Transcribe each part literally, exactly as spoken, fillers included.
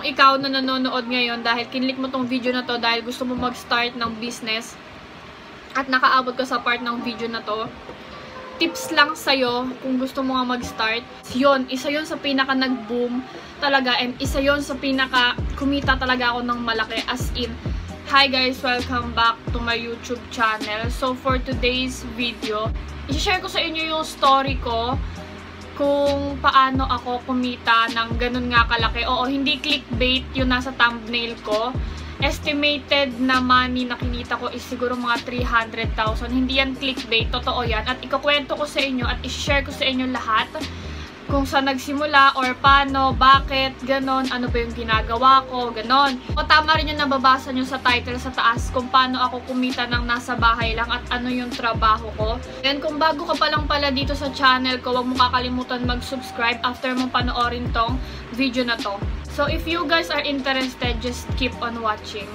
kung ikaw na nanonood ngayon dahil kinlik mo tong video na to dahil gusto mo mag-start ng business at nakaabot ka sa part ng video na to, tips lang sa'yo kung gusto mo nga mag-start. Yun, isa yun sa pinaka nag-boom talaga and isa yun sa pinaka kumita talaga ako ng malaki, as in. Hi guys! Welcome back to my YouTube channel. So for today's video, i-share ko sa inyo yung story ko kung paano ako kumita ng ganun nga kalaki. Oo, hindi clickbait yung nasa thumbnail ko. Estimated na money na kinita ko is siguro mga three hundred thousand. Hindi yan clickbait, totoo yan. At ikukwento ko sa inyo at i-share ko sa inyo lahat kung saan nagsimula or paano, bakit, ganon, ano ba yung ginagawa ko, ganon. O tama rin yung nababasa nyo sa title sa taas kung paano ako kumita ng nasa bahay lang at ano yung trabaho ko. Then kung bago ka pa lang pala dito sa channel ko, huwag mo kakalimutan mag-subscribe after mong panoorin tong video na to. So if you guys are interested, just keep on watching.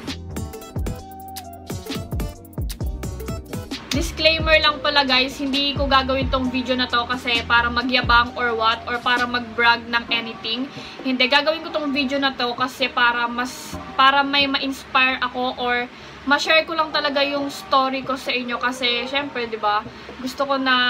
Disclaimer lang pala guys, hindi ko gagawin tong video na to kasi para magyabang or what, or para mag-brag ng anything. Hindi, gagawin ko tong video na to kasi para mas, para may ma-inspire ako or ma-share ko lang talaga yung story ko sa inyo kasi syempre, di ba, gusto ko na,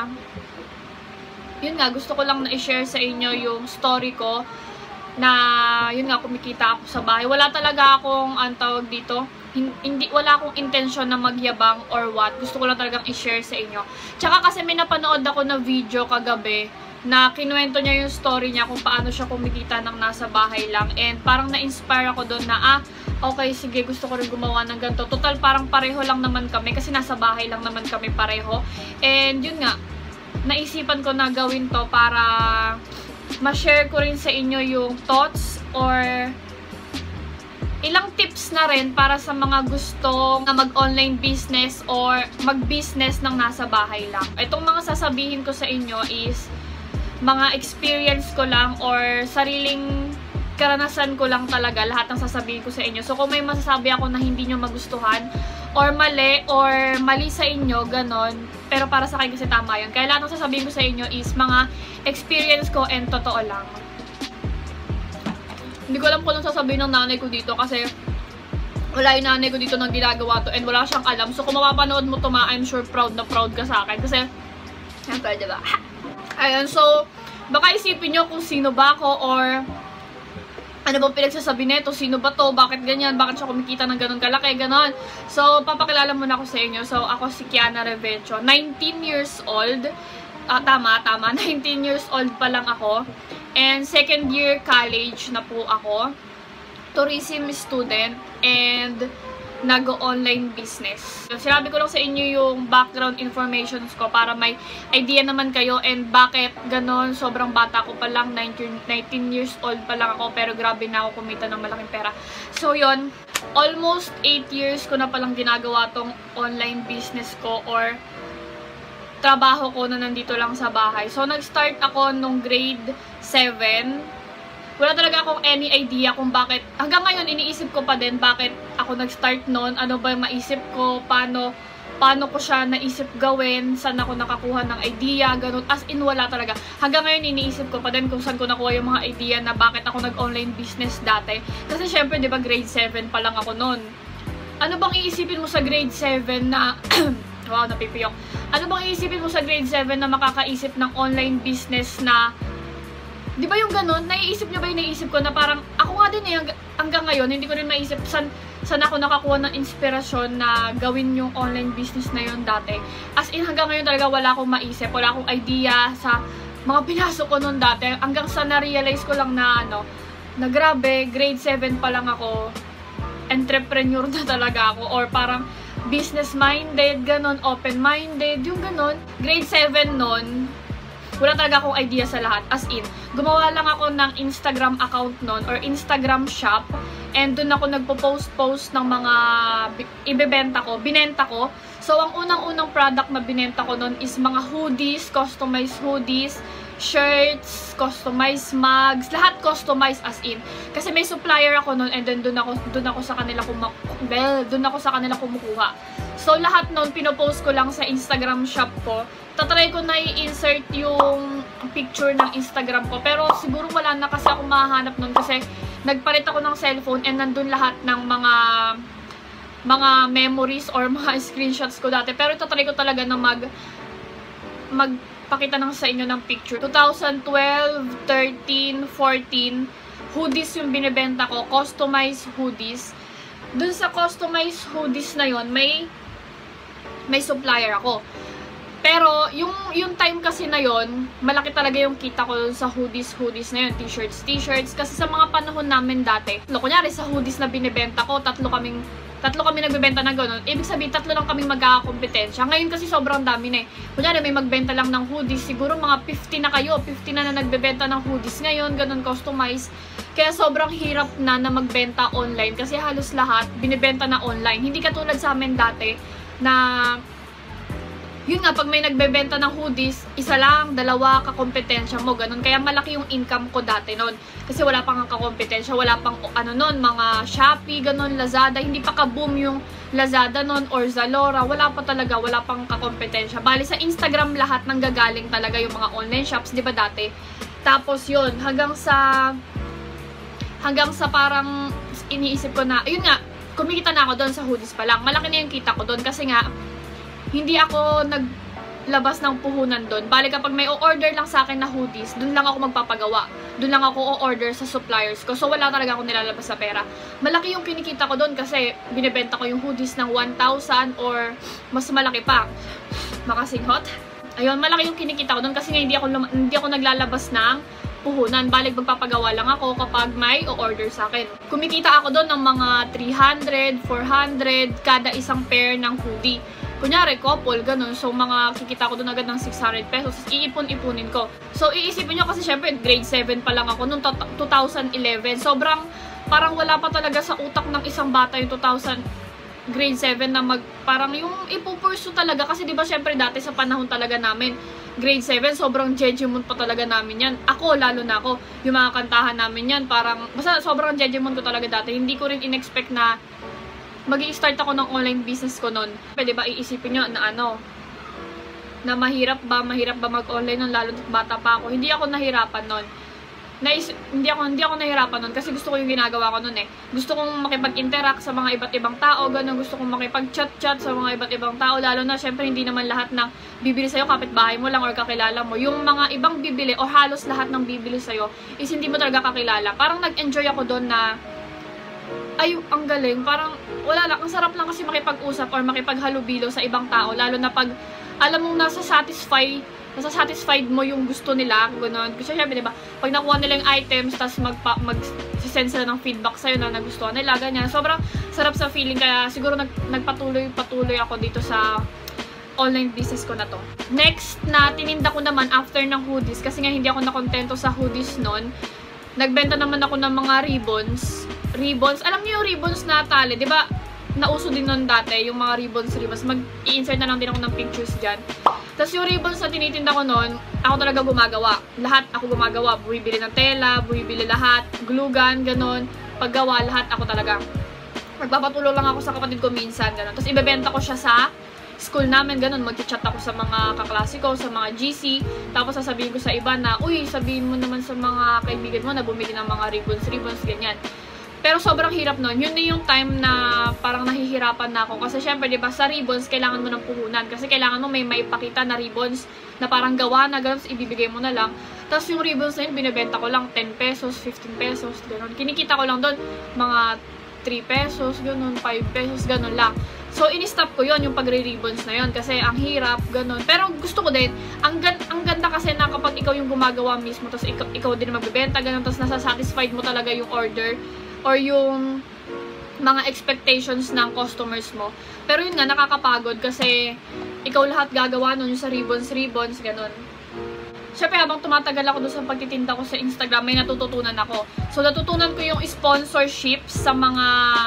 yun nga, gusto ko lang na i-share sa inyo yung story ko na, yun nga, kumikita ako sa bahay. Wala talaga akong, ang tawag dito, hindi, wala akong intensyon na magyabang or what. Gusto ko lang talagang i-share sa inyo. Tsaka kasi may napanood ako na video kagabi na kinuwento niya yung story niya kung paano siya kumikita ng nasa bahay lang. And parang na-inspire ako doon na, ah, okay, sige, gusto ko rin gumawa ng ganito. Total, parang pareho lang naman kami kasi nasa bahay lang naman kami pareho. And yun nga, naisipan ko na gawin to para ma-share ko rin sa inyo yung thoughts or ilang tips na rin para sa mga gusto na mag-online business or mag-business ng nasa bahay lang. Itong mga sasabihin ko sa inyo is mga experience ko lang or sariling karanasan ko lang talaga, lahat ng sasabihin ko sa inyo. So kung may masasabi ako na hindi nyo magustuhan or mali or mali sa inyo, ganon, pero para sa akin kasi tama yun. Kaya lahat ng sasabihin ko sa inyo is mga experience ko and totoo lang. Hindi ko alam kung anong sasabihin ng nanay ko dito kasi wala yung nanay ko dito nang ginagawa to and wala siyang alam. So kung mapapanood mo to ma, I'm sure proud na proud ka sa akin kasi, siyempre, diba? Ayan, so baka isipin nyo kung sino ba ako or ano bang pinagsasabi nito, sino ba to, bakit ganyan, bakit siya kumikita ng ganun kalaki, ganon. So papakilala muna ako sa inyo. So ako si Kiana Revencio, nineteen years old. Ah, tama, tama, nineteen years old pa lang ako. And second year college na po ako. Tourism student and nag-online business. Sinabi ko lang sa inyo yung background informations ko para may idea naman kayo and bakit ganon. Sobrang bata ko pa lang, nineteen years old pa lang ako, pero grabe na ako kumita ng malaking pera. So yon, almost eight years ko na palang ginagawa tong online business ko or trabaho ko na nandito lang sa bahay. So nag-start ako nung grade seven. Wala talaga akong any idea kung bakit. Hanggang ngayon, iniisip ko pa din bakit ako nag-start noon. Ano ba yung maisip ko? Paano, paano ko siya naisip gawin? Saan ako nakakuha ng idea? Ganun. As in, wala talaga. Hanggang ngayon, iniisip ko pa din kung saan ko nakuha yung mga idea na bakit ako nag-online business dati. Kasi syempre, di ba, grade seven pa lang ako noon. Ano bang iisipin mo sa grade seven na... wow, napipiyok. Ano bang iisipin mo sa grade seven na makakaisip ng online business na... Di ba yung ganun? Naiisip nyo ba yung naiisip ko na parang, ako nga din eh, hanggang ngayon, hindi ko rin maisip saan, saan ako nakakuha ng inspirasyon na gawin yung online business na yun dati. As in, hanggang ngayon talaga wala akong maisip, wala akong idea sa mga pinasok ko nun dati. Hanggang sa na-realize ko lang na ano, na grabe, grade seven pa lang ako, entrepreneur na talaga ako, or parang business-minded, ganun, open-minded, yung ganun. Grade seven nun, wala talaga akong idea sa lahat. As in, gumawa lang ako ng Instagram account nun or Instagram shop. And dun ako nagpo-post-post ng mga ibebenta ko, binenta ko. So, ang unang-unang product na binenta ko nun is mga hoodies, customized hoodies, shirts, customized mugs, lahat customized as in. Kasi may supplier ako nun and then dun ako, dun ako sa kanila kumukuha. Dun ako sa kanila kumukuha. So, lahat nun, pinopost ko lang sa Instagram shop ko. Tatry ko na i-insert yung picture ng Instagram ko. Pero siguro wala na kasi ako mahanap nun kasi nagpalit ako ng cellphone and nandun lahat ng mga mga memories or mga screenshots ko dati. Pero itatry ko talaga na mag magpakita ng sa inyo ng picture. twenty twelve, thirteen, fourteen, hoodies yung binibenta ko. Customized hoodies. Dun sa customized hoodies na yon may may supplier ako. Pero, yung, yung time kasi na yon malaki talaga yung kita ko sa hoodies, hoodies na yun, t-shirts, t-shirts. Kasi sa mga panahon namin dati, kunyari sa hoodies na binibenta ko, tatlo kaming, tatlo kami nagbebenta ng gano'n. Ibig sabihin, tatlo lang kaming magkakakompetensya. Ngayon kasi sobrang dami na eh. Kunyari, may magbenta lang ng hoodies, siguro mga fifty na kayo, fifty na na nagbebenta ng hoodies. Ngayon, ganun, customized. Kaya sobrang hirap na na magbenta online kasi halos lahat binibenta na online. Hindi katulad sa amin dati na yun nga, pag may nagbebenta ng hoodies, isa lang, dalawa, kakompetensya mo, ganun. Kaya malaki yung income ko dati nun. Kasi wala pang kakompetensya, wala pang, ano nun, mga Shopee, ganun, Lazada. Hindi pa ka-boom yung Lazada nun or Zalora. Wala pa talaga, wala pang kakompetensya. Bali, sa Instagram lahat nang gagaling talaga yung mga online shops, di ba dati? Tapos yun, hanggang sa, hanggang sa parang iniisip ko na, ayun nga, kumikita na ako doon sa hoodies pa lang. Malaki na yung kita ko doon kasi nga, hindi ako naglabas ng puhunan doon. Bali, kapag may o-order lang sa akin na hoodies, doon lang ako magpapagawa. Doon lang ako o-order sa suppliers ko. So, wala talaga ako nilalabas sa pera. Malaki yung kinikita ko doon kasi binibenta ko yung hoodies ng one thousand or mas malaki pa. Makasinghot. Ayun, malaki yung kinikita ko doon kasi nga hindi ako, hindi ako naglalabas ng puhunan. Balik, magpapagawa lang ako kapag may o-order sa akin. Kumikita ako doon ng mga three hundred, four hundred kada isang pair ng hoodie. Kunyari, couple, ganun. So, mga kikita ko doon agad ng six hundred pesos. Iipon-ipunin ko. So, iisipin nyo kasi syempre, grade seven pa lang ako noong two thousand eleven. Sobrang, parang wala pa talaga sa utak ng isang bata yung two thousand, grade seven na mag, parang yung ipupursu talaga. Kasi diba syempre dati sa panahon talaga namin, grade seven, sobrang jejemon pa talaga namin yan. Ako, lalo na ako, yung mga kantahan namin yan, parang, basta sobrang jejemon ko talaga dati. Hindi ko rin in-expect na mag-i-start ako ng online business ko nun. Pwede ba iisipin nyo na ano, na mahirap ba, mahirap ba mag-online nun, lalo bata pa ako. Hindi ako nahirapan nun. Nais, hindi ako hindi ako nahirapan nun kasi gusto ko yung ginagawa ko nun eh. Gusto kong makipag-interact sa mga iba't ibang tao, ganun. Gusto kong makipag-chat-chat sa mga iba't ibang tao, lalo na syempre hindi naman lahat ng bibili sa'yo kapitbahay mo lang or kakilala mo. Yung mga ibang bibili o halos lahat ng bibili sa'yo is hindi mo talaga kakilala. Parang nag-enjoy ako doon na ay, ang galing. Parang, wala lang. Ang sarap lang kasi makipag-usap or makipaghalubilo sa ibang tao. Lalo na pag, alam mong nasa satisfy, nasa satisfied mo yung gusto nila. Gano'n. Kasi syempre, diba, pag nakuha nila yung items, tapos mag-send sila ng feedback sa'yo na nagustuhan nila, ganyan. Sobrang sarap sa feeling. Kaya siguro nag, nagpatuloy-patuloy ako dito sa online business ko na to. Next na tininda ko naman after ng hoodies, kasi nga hindi ako nakontento sa hoodies nun, nagbenta naman ako ng mga ribbons. Ribbons. Alam niyo yung ribbons na tali, di ba? Nauso din nun dati, yung mga ribbons, ribbons. Mag-i-insert na lang din ako ng pictures dyan. Tapos yung ribbons na tinitinda ko nun, ako talaga gumagawa. Lahat ako gumagawa. Bumibili ng tela, bumibili lahat, glue gun, ganun. Paggawa, lahat ako talaga. Magpapatulong lang ako sa kapatid ko minsan, ganun. Tapos ibebenta ko siya sa school namin, ganun. Mag-chat ako sa mga kaklase ko, sa mga G C. Tapos sasabihin ko sa iba na, uy, sabihin mo naman sa mga kaibigan mo na bumili ng mga ribbons, ribbons, ganyan. Pero sobrang hirap nun. Yun na yung time na parang nahihirapan na ako. Kasi syempre, diba, sa ribbons, kailangan mo ng puhunan. Kasi kailangan mo may maipakita na ribbons na parang gawa na, gano'n, ibibigay mo na lang. Tapos yung ribbons na yun, binibenta ko lang ten pesos, fifteen pesos, gano'n. Kinikita ko lang doon, mga three pesos, gano'n, five pesos, gano'n lang. So, in-stop ko yun, yung pagre-ribbons na yun. Kasi ang hirap, gano'n. Pero gusto ko din, ang, gan ang ganda kasi na kapag ikaw yung gumagawa mismo, tapos ikaw, ikaw din magbebenta, gano'n, tapos nasa-satisfied mo talaga yung order or yung mga expectations ng customers mo. Pero yun nga, nakakapagod kasi ikaw lahat gagawa nun, yung sa ribbons, ribbons, ganun. Siyempre, habang tumatagal ako doon sa pagtitinda ko sa Instagram, may natututunan ako. So, natutunan ko yung sponsorships sa mga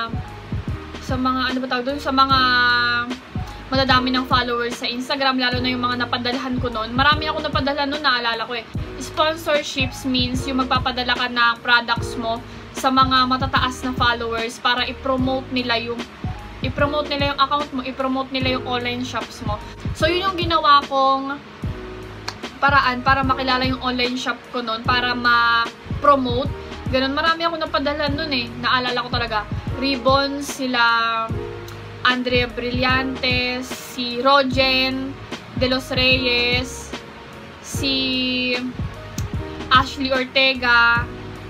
sa mga, ano ba tawag doon? Sa mga madadami ng followers sa Instagram, lalo na yung mga napadalahan ko noon. Marami ako napadala noon, naalala ko eh. Sponsorships means yung magpapadala ka ng products mo sa mga matataas na followers para i-promote nila yung i-promote nila yung account mo, i-promote nila yung online shops mo. So, yun yung ginawa kong paraan para makilala yung online shop ko noon, para ma-promote. Ganun, marami ako napadala nun eh. Naalala ko talaga. Ribbons, sila Andrea Brillantes, si Rogen De Los Reyes, si Ashley Ortega,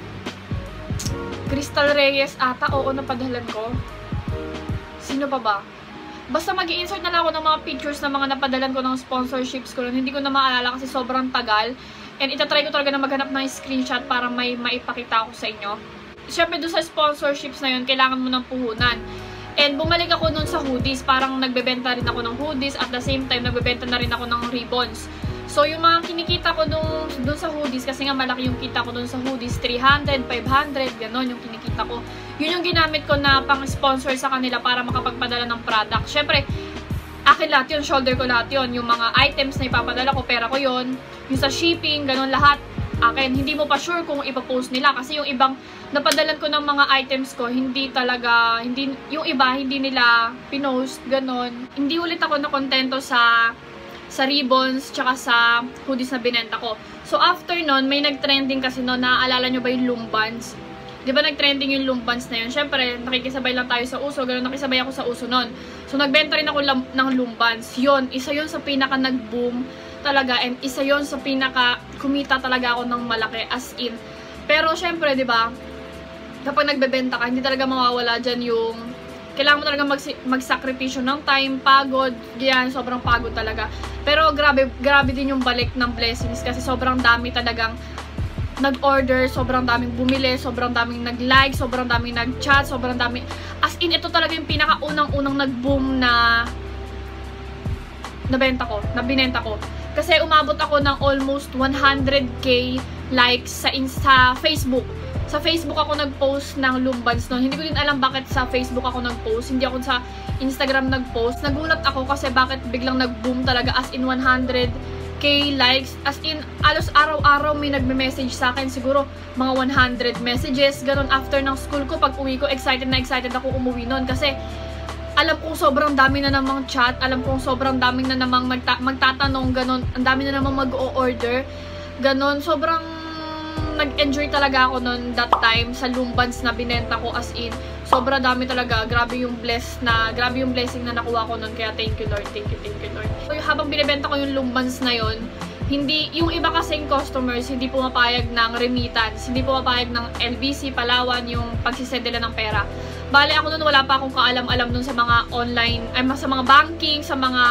Crystal Reyes ata, oo, napadalan ko. Sino pa ba? Basta mag-i-insert na lang ako ng mga pictures na mga napadalan ko ng sponsorships ko. Hindi ko na maalala kasi sobrang tagal. And itatry ko talaga na maghanap ng screenshot para may maipakita ako sa inyo. Siyempre doon sa sponsorships na yun, kailangan mo ng puhunan. And bumalik ako nun sa hoodies. Parang nagbebenta rin ako ng hoodies. At the same time, nagbebenta na rin ako ng ribbons. So, yung mga kinikita ko dun, dun sa hoodies, kasi nga malaki yung kita ko dun sa hoodies, three hundred, five hundred, gano'n yung kinikita ko. Yun yung ginamit ko na pang-sponsor sa kanila para makapagpadala ng product. Siyempre, akin lahat yun, shoulder ko lahat yun. Yung mga items na ipapadala ko, pera ko yun. Yung sa shipping, gano'n lahat, akin. Hindi mo pa sure kung ipapost nila. Kasi yung ibang napadalan ko ng mga items ko, hindi talaga, hindi, yung iba, hindi nila pinost, gano'n. Hindi ulit ako nakontento sa sa ribbons, tsaka sa hoodies na binenta ko. So, after nun, may nag-trending kasi nun, naaalala nyo ba yung lumbans? Di ba nag-trending yung lumbans na yun? Siyempre, nakikisabay lang tayo sa uso, gano'n nakisabay ako sa uso nun. So, nagbenta rin ako ng lumbans. Yun, isa yun sa pinaka nag-boom talaga, and isa yun sa pinaka kumita talaga ako ng malaki, as in. Pero, siyempre, di ba, kapag nagbebenta ka, hindi talaga mawawala dyan yung kailangan mo talaga mag magsakripisyo ng time, pagod, yan, sobrang pagod talaga. Pero grabe, grabe din yung balik ng blessings kasi sobrang dami talagang nag-order, sobrang daming bumili, sobrang daming nag-like, sobrang daming nag-chat, sobrang daming, as in, ito talaga yung pinaka-unang-unang nag-boom na nabenta ko, na binenta ko. Kasi umabot ako ng almost one hundred K likes sa, sa Facebook. Sa Facebook ako nag-post ng lumbans noon. Hindi ko din alam bakit sa Facebook ako nag-post. Hindi ako sa Instagram nag-post. Nagulat ako kasi bakit biglang nag-boom talaga, as in one hundred K likes. As in, alos araw-araw may nagme-message sa akin. Siguro mga one hundred messages. Ganon after ng school ko. Pag uwi ko, excited na excited ako umuwi noon. Kasi alam kong sobrang dami na namang chat. Alam kong sobrang dami na namang magta magtatanong. Ganon. Ang dami na namang mag-o-order. Ganon. Sobrang nag-enjoy talaga ako noon that time sa lumbans na binenta ko, as in sobra dami talaga. Grabe yung bless na grabe yung blessing na nakuha ko noon, kaya thank you Lord, thank you, thank you Lord. So, habang binebenta ko yung lumbans na yon, hindi yung iba kasing customers hindi pumapayag ng remittance, hindi pumapayag ng L B C, Palawan, yung pagsisend nila ng pera. Bale ako noon wala pa akong kaalam-alam noon sa mga online, ay sa mga banking, sa mga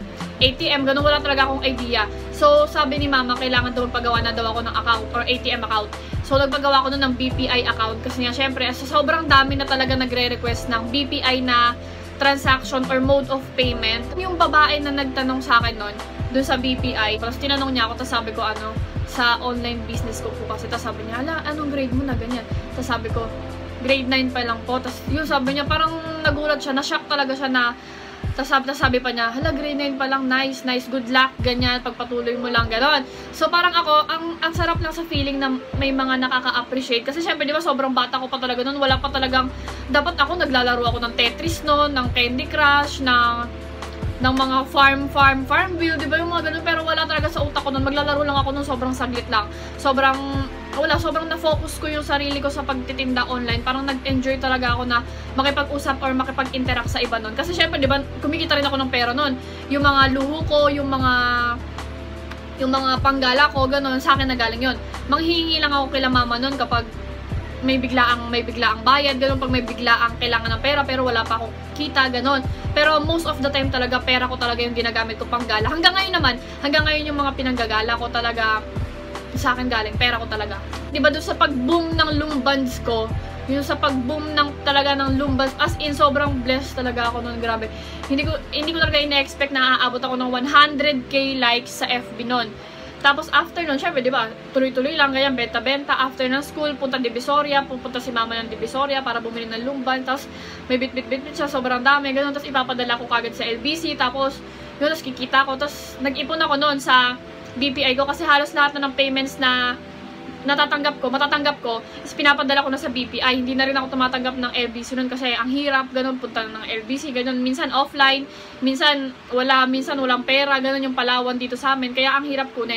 A T M, ganun, wala talaga akong idea. So, sabi ni mama, kailangan daw magpagawa na daw ako ng account or A T M account. So, nagpagawa ako nun ng B P I account kasi nga, syempre, sa sobrang dami na talaga nagre-request ng B P I na transaction or mode of payment. Yung babae na nagtanong sa akin nun, dun sa B P I, tapos tinanong niya ako, tapos sabi ko, ano, sa online business ko po kasi, tapos sabi niya, hala, anong grade mo na ganyan? Tapos sabi ko, grade nine pa lang po. Tapos, yun, sabi niya, parang nagulat siya, na-shock talaga siya na, Tapos sabi, sabi pa niya, hala, grade nine pa lang, nice, nice, good luck, ganyan, pagpatuloy mo lang, gano'n. So, parang ako, ang, ang sarap lang sa feeling na may mga nakaka-appreciate. Kasi syempre, di ba, sobrang bata ko pa talaga noon, wala pa talagang, dapat ako, naglalaro ako ng Tetris noon, ng Candy Crush, ng, ng mga farm, farm, farm view, di ba, yung mga gano'n. Pero wala talaga sa utak ko noon, maglalaro lang ako noon, sobrang saglit lang. Sobrang, wala, sobrang na-focus ko yung sarili ko sa pagtitinda online. Parang nag-enjoy talaga ako na makipag-usap or makipag-interact sa iba nun. Kasi syempre, di ba, kumikita rin ako ng pera nun. Yung mga luho ko, yung mga yung mga panggala ko, gano'n, sa akin na galing yun. Manghihingi lang ako kila mama nun kapag may biglaang may biglaang bayad, gano'n, pag may biglaang kailangan ng pera pero wala pa akong kita, gano'n. Pero most of the time talaga, pera ko talaga yung ginagamit ko panggala. Hanggang ngayon naman, hanggang ngayon yung mga pinanggagala ko talaga sa akin galing, pera ko talaga. Diba doon sa pag-boom ng lumbans ko, yung sa pag-boom ng talaga ng lumbans, as in, sobrang blessed talaga ako noon, grabe. Hindi ko, hindi ko talaga ina-expect na aabot ako ng one hundred K likes sa F B noon. Tapos after noon, syempre, diba, tuloy-tuloy lang, ganyan, benta-benta. After ng school, punta Divisoria, pupunta si mama ng Divisoria para bumili ng lumban. Tapos may bit-bit-bit siya, sobrang dami, gano'n. Tapos ipapadala ko kagad sa L B C, tapos yun, tapos kikita ko. Tapos nag-ipon ako noon sa B P I ko kasi halos lahat na ng payments na natatanggap ko, matatanggap ko, is pinapadala ko na sa B P I. Hindi na rin ako tumatanggap ng L B C nun kasi ang hirap, ganun, punta ng L B C, ganun, minsan offline, minsan wala, minsan walang pera, ganun yung Palawan dito sa amin, kaya ang hirap kunin.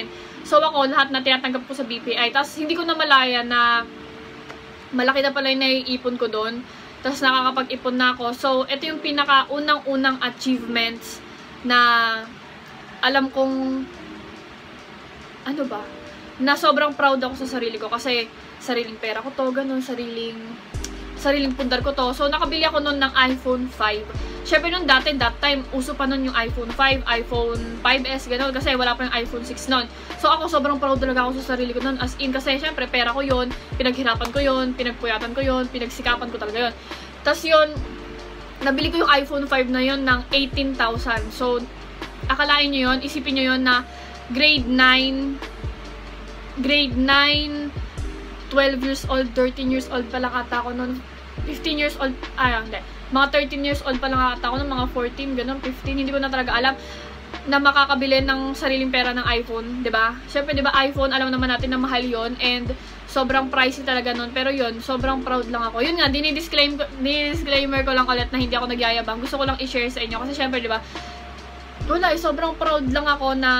So ako, lahat na tinatanggap ko sa B P I. Tapos hindi ko na malaya na malaki na pala yung naiipon ko doon. Tapos nakakapag-ipon na ako. So, ito yung pinaka-unang-unang achievements na alam kong ano ba? Na sobrang proud ako sa sarili ko. Kasi sariling pera ko to, ganun, sariling sariling pundar ko to. So, nakabili ako noon ng iPhone five. Syempre nung dati, that time, uso pa nun yung iPhone five, iPhone five S, ganun. Kasi wala pa yung iPhone six nun. So, ako sobrang proud talaga ako sa sarili ko nun. As in, kasi syempre, pera ko yun, pinaghirapan ko yun, pinagpuyatan ko yun, pinagsikapan ko talaga yun. Tapos yun, nabili ko yung iPhone five na yun ng eighteen thousand. So, akalain nyo yun, isipin nyo yun na grade nine, grade nine, twelve years old, thirteen years old pala kata ko nun, fifteen years old, ay, hindi, mga thirteen years old pala kata ko nun, mga fourteen, ganun, fifteen, hindi ko na talaga alam na makakabili ng sariling pera ng iPhone, 'di ba? Syempre 'di ba iPhone, alam naman natin na mahal 'yon and sobrang pricey talaga nun. Pero 'yun, sobrang proud lang ako. 'Yun nga, dinidisclaim dinidisclaimer ko lang ulit na hindi ako nagyayabang. Gusto ko lang i-share sa inyo kasi syempre 'di ba? Wala, eh, sobrang proud lang ako na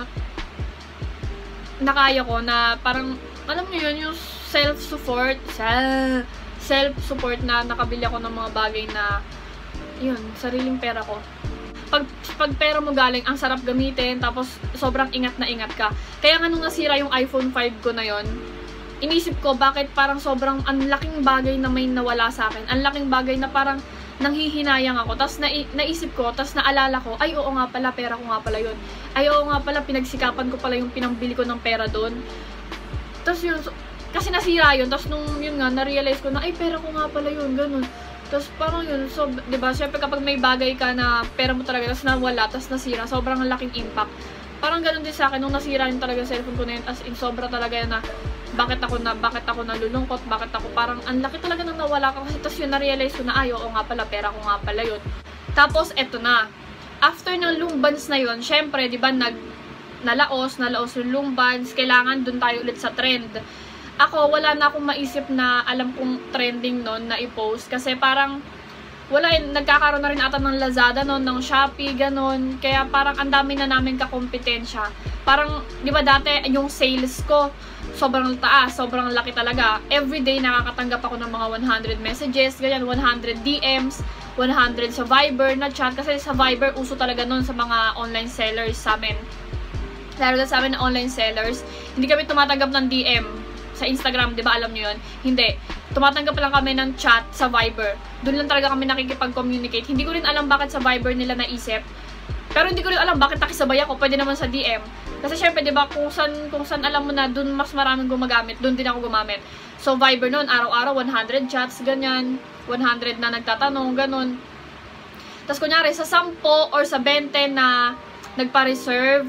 nakaya ko na parang alam niyo 'yun, yung self-support, self-support na nakabili ako ng mga bagay na 'yun, sariling pera ko. Pag, pag pera mo galing, ang sarap gamitin, tapos sobrang ingat na ingat ka. Kaya nga nung nasira yung iPhone five ko na yon, inisip ko bakit parang sobrang ang laking bagay na may nawala sa akin. Ang laking bagay na parang nanghihinayang ako. Tapos na, naisip ko, tapos naalala ko, ay oo nga pala, pera ko nga pala yun. Ay oo nga pala, pinagsikapan ko pala yung pinambili ko ng pera doon. Tapos yun, kasi nasira yun, tapos nung yun nga, na-realize ko na, ay pera ko nga pala yun, ganun. Tapos parang yun, so, di ba, syempre kapag may bagay ka na pera mo talaga, tapos nawala, tapos nasira, sobrang laking impact. Parang ganun din sa akin, nung nasira yung talaga cellphone ko na yun, as in, sobra talaga yun na, bakit ako na, bakit ako nalulungkot, bakit ako, parang, ang laki talaga nang nawala ko, kasi tapos yun, na-realize ko na, ay, oo nga pala, pera ko nga pala yun. Tapos, eto na, after ng lumbans na yun, syempre, di ba, nag, nalaos, nalaos yung lumbans, kailangan dun tayo ulit sa trend. Ako, wala na akong maisip na alam kong trending nun na i-post. Kasi parang, wala yun, nagkakaroon na rin ata ng Lazada nun, ng Shopee, ganun. Kaya parang ang dami na namin kakompetensya. Parang, di ba dati, yung sales ko, sobrang taas, sobrang laki talaga. Everyday, nakakatanggap ako ng mga one hundred messages, ganyan, one hundred D Ms, one hundred sa Viber na chat. Kasi sa Viber, uso talaga nun sa mga online sellers sa amin. Lalo na sa amin na online sellers, hindi kami tumatanggap ng D M. Sa Instagram, di ba, alam nyo yun? Hindi. Tumatanggap lang kami ng chat sa Viber. Doon lang talaga kami nakikipag-communicate. Hindi ko rin alam bakit sa Viber nila naisip. Pero hindi ko rin alam bakit nakisabay ako. Pwede naman sa D M. Kasi syempre, di ba, kung saan, kung saan alam mo na doon mas maraming gumagamit, doon din ako gumamit. So, Viber noon, araw-araw, one hundred chats, ganyan. one hundred na nagtatanong, ganun. Tapos, kunyari, sa ten or sa twenty na nagpa-reserve,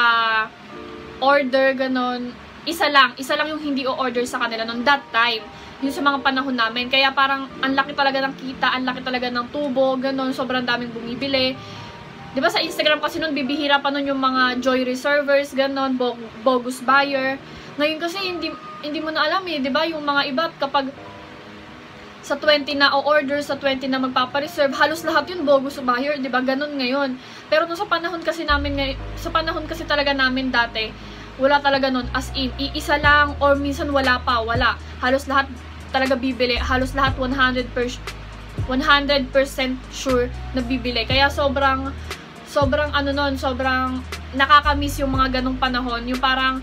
nagpa-order, ganun, isa lang, isa lang yung hindi o-order sa kanila noon that time. Yung sa mga panahon namin. Kaya parang ang laki talaga ng kita, ang laki talaga ng tubo, ganun, sobrang daming bumibili. Di ba sa Instagram kasi noon, bibihira pa noon yung mga joy reservers, ganun, bogus buyer. Ngayon kasi hindi hindi mo na alam eh, di ba? Yung mga iba kapag sa twenty na o-order, sa twenty na magpapa-reserve, halos lahat yun bogus buyer, di ba? Ganun ngayon. Pero no, sa panahon kasi namin, sa panahon kasi talaga namin dati, wala talaga nun, as in, iisa lang, or minsan wala pa, wala. Halos lahat talaga bibili, halos lahat one hundred percent sure na bibili. Kaya sobrang, sobrang ano nun, sobrang nakakamiss yung mga ganong panahon. Yung parang,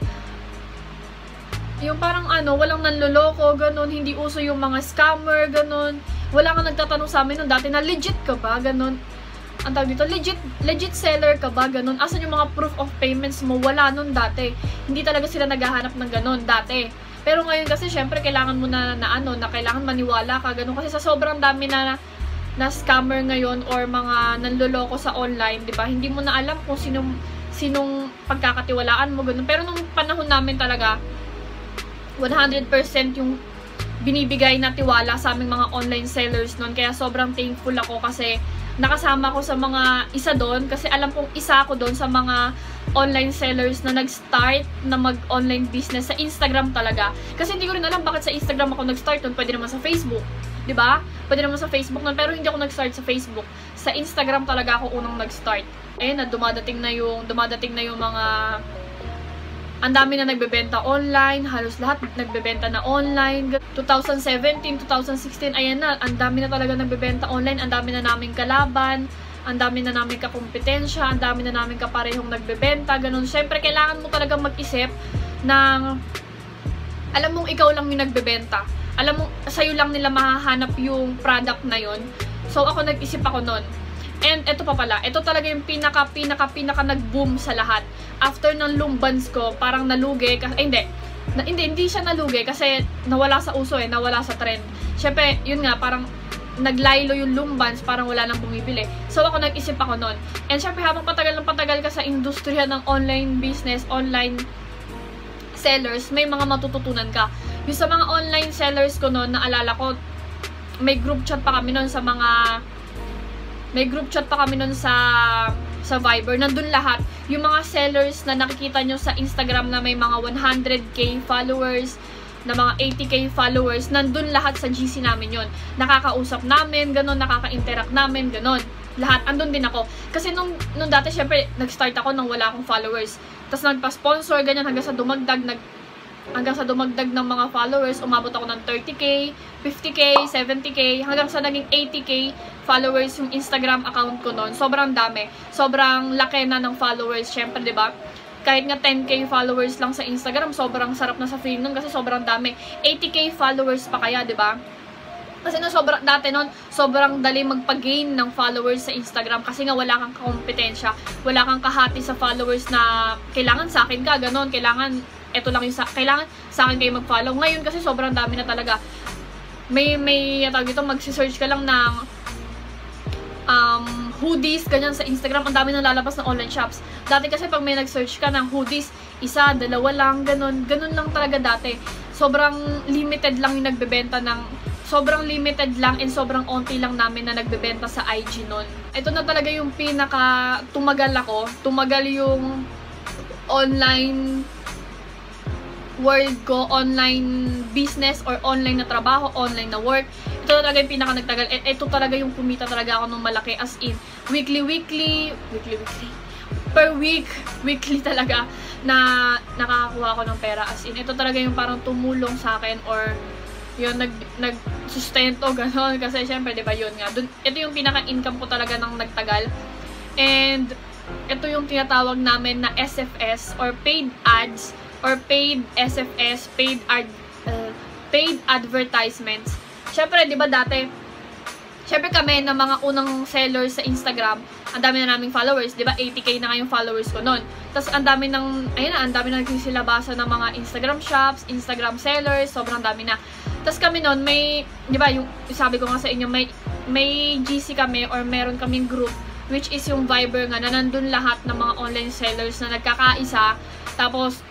yung parang ano, walang nanloloko, ganon, hindi uso yung mga scammer, ganon. Wala kang nagtatanong sa amin nun dati na legit ka ba, ganon. Ang tawag dito, legit, legit seller ka ba, ganun? Asan yung mga proof of payments mo? Wala nun dati. Hindi talaga sila naghahanap ng ganun dati. Pero ngayon kasi, syempre, kailangan mo na, na ano, na kailangan maniwala ka, ganun. Kasi sa sobrang dami na, na scammer ngayon or mga nanloloko sa online, di ba? Hindi mo na alam kung sinong, sinong pagkakatiwalaan mo, ganun. Pero nung panahon namin talaga, one hundred percent yung binibigay na tiwala sa aming mga online sellers nun. Kaya sobrang thankful ako kasi nakasama ko sa mga isa doon kasi alam kong isa ako doon sa mga online sellers na nag-start na mag-online business sa Instagram talaga. Kasi hindi ko rin alam bakit sa Instagram ako nag-start doon. Pwede naman sa Facebook, di ba? Pwede naman sa Facebook nun, pero hindi ako nag-start sa Facebook. Sa Instagram talaga ako unang nag-start. Eh, na dumadating na yung dumadating na yung mga Ang dami na nagbebenta online, halos lahat nagbebenta na online. twenty seventeen, twenty sixteen, ayan na, ang dami na talaga nagbebenta online, ang dami na naming kalaban, ang dami na naming kakompetensya, ang dami na naming kaparehong nagbebenta, ganun. Siyempre, kailangan mo talaga mag-isip ng, alam mong ikaw lang yung nagbebenta. Alam mong, sa'yo lang nila mahahanap yung product na yun. So, ako nag-isip ako nun. And ito pa pala, ito talaga yung pinaka, pinaka, pinaka nag-boom sa lahat. After ng lumbans ko, parang nalugi, kasi, eh, hindi, na, hindi, hindi siya nalugi kasi nawala sa uso eh, nawala sa trend. Siyempre, yun nga, parang naglaylo yung lumbans, parang wala nang bumibili. So, ako nag-isip ako nun. And syempre, habang patagal ng patagal ka sa industriya ng online business, online sellers, may mga matututunan ka. Yung sa mga online sellers ko noon, naalala ko, may group chat pa kami noon sa mga may group chat pa kami noon sa sa Viber. Nandun lahat. Yung mga sellers na nakikita nyo sa Instagram na may mga one hundred K followers, na mga eighty K followers, nandun lahat sa G C namin yon. Nakakausap namin, ganun, nakaka-interact namin, ganun. Lahat, andun din ako. Kasi nung, nung dati, syempre, nag-start ako nang wala akong followers. Tapos nagpa-sponsor, ganyan, hanggang sa dumagdag, nag, hanggang sa dumagdag ng mga followers, umabot ako ng thirty K, fifty K, seventy K, hanggang sa naging eighty K followers yung Instagram account ko noon. Sobrang dami. Sobrang laki na ng followers, syempre, di ba? Kahit nga ten K followers lang sa Instagram, sobrang sarap na sa feeling nun kasi sobrang dami. eighty K followers pa kaya, di ba? Kasi no, sobrang, dati nun, sobrang dali magpag-gain ng followers sa Instagram kasi nga wala kang kompetensya, wala kang kahati sa followers na kailangan sa akin ka, ganon, kailangan, eto lang yung sa, kailangan sa akin kayo mag-follow. Ngayon kasi sobrang dami na talaga. May, may, tawag dito, magsisearch ka lang ng um, hoodies, ganyan sa Instagram, ang dami nang lalabas ng online shops. Dati kasi pag may nag-search ka ng hoodies, isa, dalawa lang, ganun, ganun lang talaga dati. Sobrang limited lang yung nagbebenta ng, sobrang limited lang and sobrang onti lang namin na nagbebenta sa I G nun. Ito na talaga yung pinaka, tumagal ako, tumagal yung online world ko, online business or online na trabaho, online na work. Ito talaga yung pinaka nagtagal. At ito talaga yung kumita talaga ako ng malaki, as in weekly, weekly, weekly, weekly, per week, weekly talaga na nakakakuha ko ng pera, as in. Ito talaga yung parang tumulong sa akin or yun, nag, nag-sustento, gano'n. Kasi syempre, di ba yun nga. Dun, ito yung pinaka-income ko talaga ng nagtagal. And ito yung tinatawag namin na S F S or paid ads or paid S F S, paid ad, uh, paid advertisements. Syempre, di ba dati, syempre kami na mga unang sellers sa Instagram, ang dami na naming followers, di ba? eighty K na nga yung followers ko noon. Tapos ang dami ng, ayun na, ang dami na nagsisilabasa ng mga Instagram shops, Instagram sellers, sobrang dami na. Tapos kami noon, may, di ba, yung sabi ko nga sa inyo, may, may G C kami or meron kaming group, which is yung Viber nga, na nandun lahat ng mga online sellers na nagkakaisa. Tapos,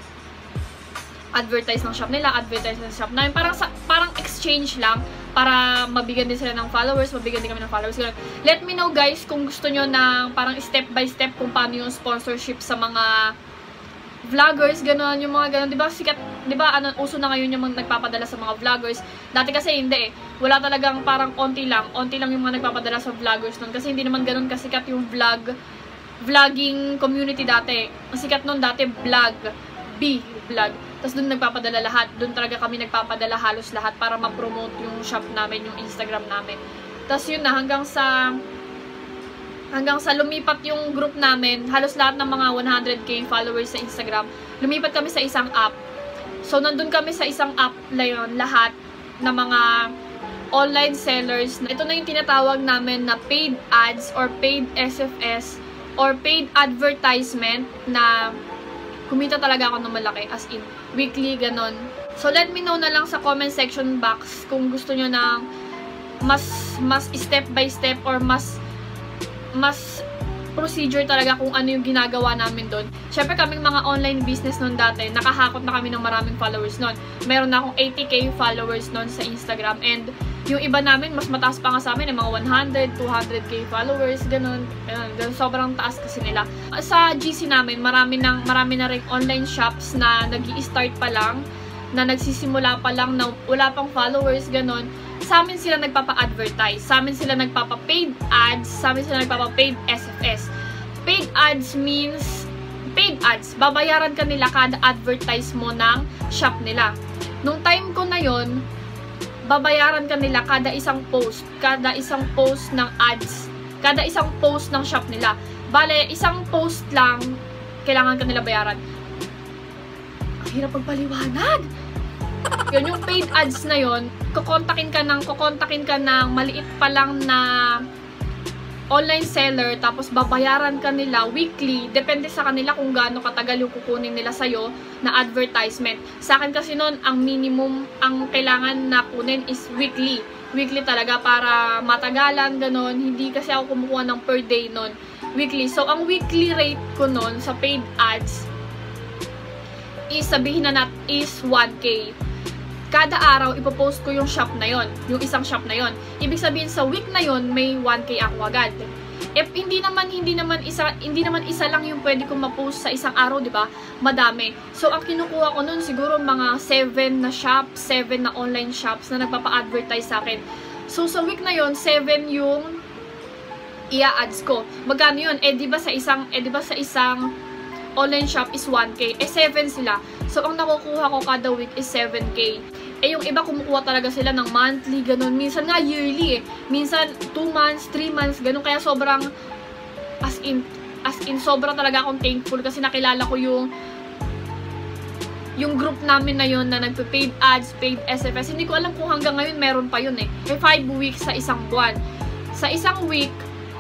advertise ng shop nila, advertise ng shop namin. Parang, sa, parang exchange lang para mabigyan din sila ng followers, mabigyan din kami ng followers. Let me know guys kung gusto nyo ng parang step by step kung paano yung sponsorship sa mga vloggers, gano'n, yung mga gano'n. Diba sikat, diba ano, uso na ngayon yung mga nagpapadala sa mga vloggers. Dati kasi hindi eh. Wala talagang parang onti lang. Onti lang yung mga nagpapadala sa vloggers nun. Kasi hindi naman gano'n kasikat yung vlog, vlogging community dati. Ang sikat nun dati, vlog, B, vlog. Tapos doon nagpapadala lahat. Doon talaga kami nagpapadala halos lahat para ma-promote yung shop namin, yung Instagram namin. Tapos yun na, hanggang sa hanggang sa lumipat yung group namin, halos lahat ng mga one hundred K followers sa Instagram, lumipat kami sa isang app. So, nandun kami sa isang app na yun, lahat ng mga online sellers. Ito na yung tinatawag namin na paid ads or paid S F S or paid advertisement na kumita talaga ako ng malaki, as in, weekly, ganon. So, let me know na lang sa comment section box kung gusto nyo ng mas, mas step by step or mas, mas procedure talaga kung ano yung ginagawa namin doon. Syempre, kaming mga online business noon dati, nakahakot na kami ng maraming followers noon. Meron na akong eighty K followers noon sa Instagram, and yung iba namin, mas mataas pa nga sa amin, yung mga one hundred, two hundred K followers, ganun. Ganun, sobrang taas kasi nila. Sa G C namin, marami, ng, marami na rin online shops na nag-i-start pa lang, na nagsisimula pa lang, na wala pang followers, ganun. Sa amin sila nagpapa-advertise. Sa amin sila nagpapa-paid ads. Sa amin sila nagpapa-paid S F S. Paid ads means, paid paid ads, babayaran ka nila kada advertise mo ng shop nila. Nung time ko na yon, babayaran ka nila kada isang post, kada isang post ng ads, kada isang post ng shop nila. Bale, isang post lang, kailangan ka nila bayaran. Ang hirap pagpaliwanag! Yun, yung paid ads na yon, kukontakin ka ng, kukontakin ka ng maliit pa lang na online seller, tapos babayaran ka nila weekly, depende sa kanila kung gaano katagal yung kukunin nila sa'yo na advertisement. Sa akin kasi nun, ang minimum, ang kailangan na kunin is weekly. Weekly talaga para matagalan, ganon. Hindi kasi ako kumukuha ng per day nun. Weekly. So, ang weekly rate ko nun sa paid ads is, sabihin na nat, is one K. Kada araw, ipopost ko yung shop na yon, yung isang shop na yon. Ibig sabihin, sa week na yon, may one K ako agad. Eh, hindi naman, hindi naman isa, hindi naman isa lang yung pwede kong ma-post sa isang araw, di ba? Madami. So, ang kinukuha ko nun, siguro mga seven na shops, seven na online shops na nagpapa-advertise sa akin. So, sa week na yon, seven yung ia-ads ko. Magkano yun? Eh, di ba sa isang, eh, di ba sa isang online shop is one K? Eh, seven sila. So, ang nakukuha ko kada week is seven K. Eh, yung iba kumukuha talaga sila ng monthly, ganun. Minsan nga yearly eh. Minsan two months, three months, ganun. Kaya sobrang, as in, as in, sobrang talaga akong thankful kasi nakilala ko yung yung group namin na yun na nagpe-paid ads, paid S F S. Hindi ko alam kung hanggang ngayon meron pa yun eh. May five weeks sa isang buwan. Sa isang week,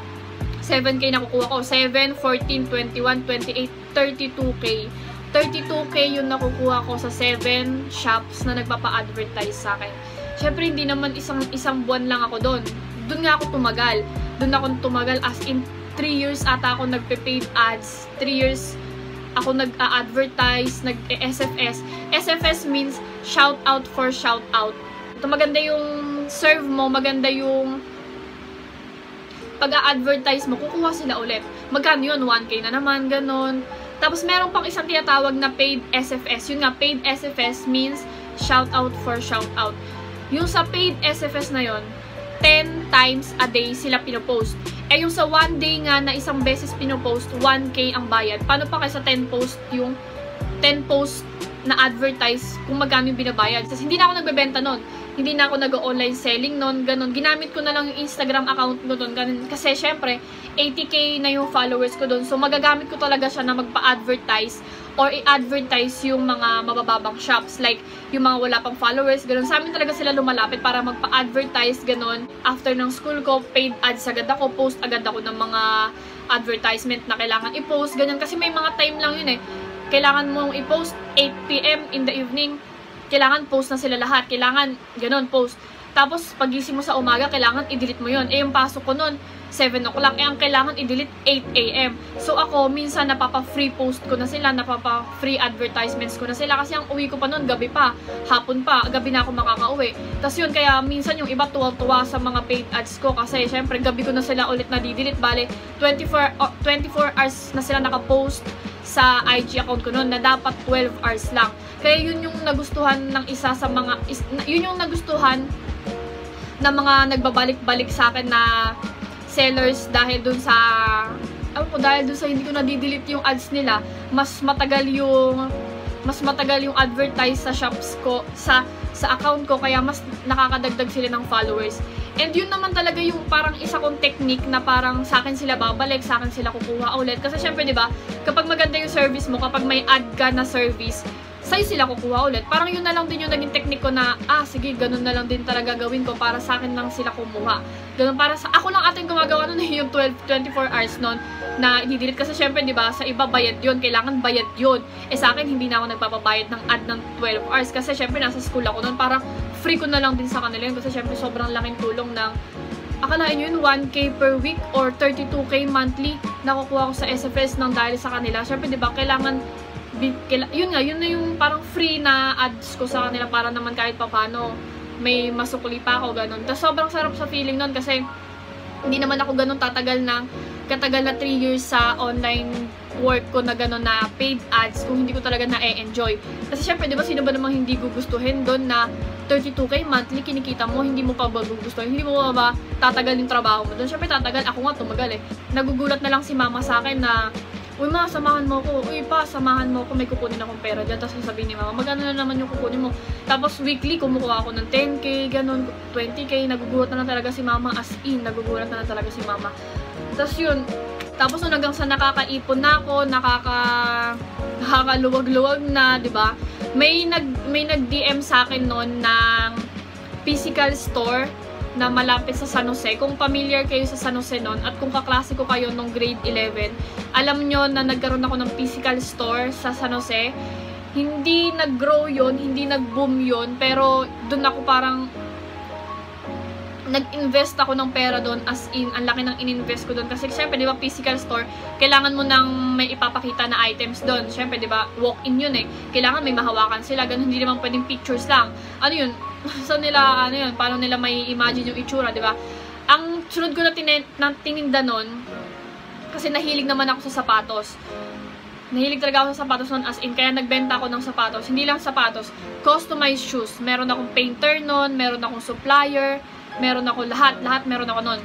seven K nakukuha ko. seven, fourteen, twenty-one, twenty-eight, thirty-two K. thirty-two K yung nakukuha ko sa seven shops na nagpapa-advertise sa akin. Siyempre, hindi naman isang isang buwan lang ako doon. Doon nga ako tumagal. Doon ako tumagal as in three years ata ako nagpe-paid ads. three years ako nag-a-advertise, nag-S F S. S F S means shout out for shout out. Ito, maganda yung serve mo, maganda yung pag-a-advertise mo, kukuha sila ulit. Magkano yun? one K na naman, ganun. Tapos, meron pang isang tinatawag na paid S F S. Yun nga, paid S F S means shout out for shout out. Yung sa paid S F S na yun, ten times a day sila pinopost. Eh, yung sa one day nga na isang beses pinopost, one K ang bayad. Paano pa kaysa ten post yung ten post na advertise kung magkano yung binabayad? Kasi hindi na ako nagbebenta nun. Hindi na ako nag-online selling nun, ganun. Ginamit ko na lang yung Instagram account ko doon. Kasi, syempre, eighty K na yung followers ko doon. So, magagamit ko talaga siya na magpa-advertise or i-advertise yung mga mabababang shops. Like, yung mga wala pang followers, ganun. Sa amin talaga sila lumalapit para magpa-advertise, ganun. After ng school ko, paid ads agad ako. Post agad ako ng mga advertisement na kailangan i-post, ganyan. Kasi may mga time lang yun eh. Kailangan mong i-post eight P M in the evening. Kailangan post na sila lahat. Kailangan, ganun, post. Tapos, pagising mo sa umaga, kailangan i-delete mo yun. Eh, yung pasok ko nun, seven o'clock. Eh, ang kailangan i-delete eight A M So, ako, minsan, napapa-free post ko na sila, napapa-free advertisements ko na sila. Kasi ang uwi ko pa nun, gabi pa, hapon pa, gabi na ako makakauwi. Tapos yun, kaya minsan yung iba tuwa-tuwa sa mga paid ads ko. Kasi, syempre, gabi ko na sila ulit na di-delete. Bale, twenty-four hours na sila nakapost sa I G account ko noon na dapat twelve hours lang. Kaya yun yung nagustuhan ng isa sa mga, is, yun yung nagustuhan ng mga nagbabalik-balik sa akin na sellers dahil dun sa, alam ko, dahil dun sa hindi ko na-delete yung ads nila, mas matagal yung, mas matagal yung advertise sa shops ko, sa, sa account ko, kaya mas nakakadagdag sila ng followers. And yun naman talaga yung parang isa kong technique na parang sa akin sila babalik, sa akin sila kukuha ulit. Kasi syempre, di ba, kapag maganda yung service mo, kapag may ad ka na service, sa'yo sila kukuha ulit. Parang yun na lang din yung naging technique ko na, ah, sige, ganun na lang din talaga gawin ko para sa akin lang sila kumuha. Ganun para sa, ako lang ating gumagawa nun yung twelve, twenty-four hours nun na i-delete. Kasi syempre, di ba, sa iba bayad yun, kailangan bayad yun. Eh sa akin, hindi na ako nagpapabayad ng ad ng twelve hours. Kasi syempre, nasa school ako nun, parang free ko na lang din sa kanila yun. Kasi syempre, sobrang laking tulong ng, akalain nyo yun, one K per week or thirty-two K monthly nakukuha ko sa S F S ng dahil sa kanila. Syempre, di ba, kailangan, yun nga, yun na yung parang free na ads ko sa kanila para naman kahit papano may masukli pa ako, ganun. Tapos sobrang sarap sa feeling nun kasi hindi naman ako ganun tatagal na, katagal na three years sa online work ko na gano'n na paid ads kung hindi ko talaga na-e-enjoy. Kasi syempre, di ba, sino ba namang hindi gugustuhin doon na thirty-two K monthly kinikita mo, hindi mo pa ba gugustuhin? Hindi mo ba tatagal yung trabaho mo doon? Syempre, tatagal. Ako nga tumagal eh. Nagugulat na lang si mama sa akin na uy ma, samahan mo ko, uy pa, samahan mo ko, may kukunin akong pera dyan. Tapos sasabihin ni mama, magkano na naman yung kukunin mo. Tapos weekly, kumukuha ako ng ten K, ganun, twenty K, nagugulat na lang talaga si mama, as in, nagugulat na lang talaga si mama. Tapos yun, tapos nung hanggang sa nakakaipon na ako, nakaka, nakakaluwag-luwag na, di ba? May nag, may nag-D M sa akin noon ng physical store na malapit sa San Jose. Kung familiar kayo sa San Jose noon at kung kaklase ko kayo nung grade eleven, alam nyo na nagkaroon ako ng physical store sa San Jose. Hindi nag-grow yun, hindi nag-boom yun, pero dun ako parang nag-invest ako ng pera doon, as in, ang laki ng in-invest ko doon. Kasi syempre, di ba, physical store, kailangan mo nang may ipapakita na items doon. Syempre, di ba, walk-in yun eh. Kailangan may mahawakan sila, ganun, hindi naman pwedeng pictures lang. Ano yun? Saan nila, ano yun, paano nila may imagine yung itsura, di ba? Ang sunod ko na, tinin na tininda nun, kasi nahilig naman ako sa sapatos. Nahilig talaga ako sa sapatos nun, as in, kaya nagbenta ako ng sapatos. Hindi lang sapatos, customized shoes. Meron akong painter nun, meron akong supplier, meron ako lahat, lahat meron ako nun.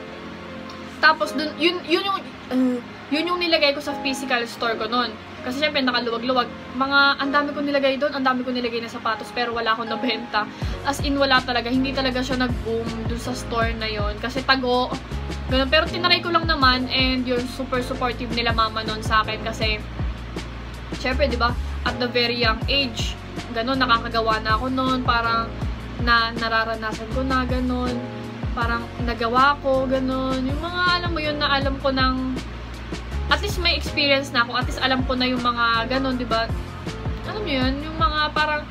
Tapos dun, yun, yun yung, uh, yun yung nilagay ko sa physical store ko nun. Kasi syempre nakaluwag-luwag. Mga, ang dami ko nilagay doon, ang dami ko nilagay na sapatos, pero wala akong nabenta. As in, wala talaga. Hindi talaga siya nag-boom dun sa store na yon. Kasi tago, ganun. Pero tinaray ko lang naman, and yun, super supportive nila mama nun sa akin. Kasi, syempre, di ba, at the very young age, ganun, nakakagawa na ako nun, parang, na nararanasan ko na, ganun. Parang nagawa ko, ganun. Yung mga, alam mo yun, na alam ko ng, at least may experience na ako, at least alam ko na yung mga ganun, diba? Alam mo yun, yung mga parang,